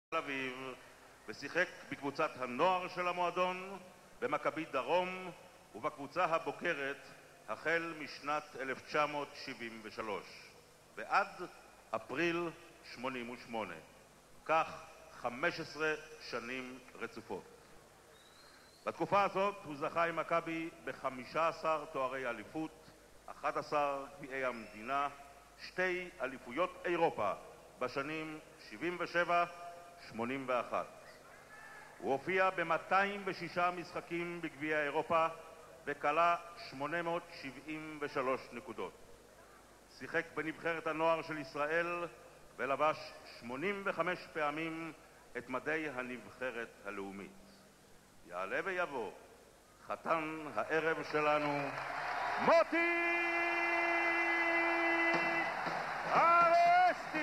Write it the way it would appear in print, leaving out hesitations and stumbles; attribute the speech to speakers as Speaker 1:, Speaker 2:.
Speaker 1: תל אביב ושיחק בקבוצת הנוער של המועדון, במכבי דרום ובקבוצה הבוקרת החל משנת 1973 ועד אפריל 88, כך 15 שנים רצופות. בתקופה הזאת הוא זכה עם מכבי ב-15 תוארי אליפות, 11 גביעי המדינה, 2 אליפויות אירופה בשנים 77-81. הוא הופיע ב-206 משחקים בגביע אירופה וכלה 873 נקודות. שיחק בנבחרת הנוער של ישראל ולבש 85 פעמים את מדי הנבחרת הלאומית. יעלה ויבוא חתן הערב שלנו, מוטי ארסטי.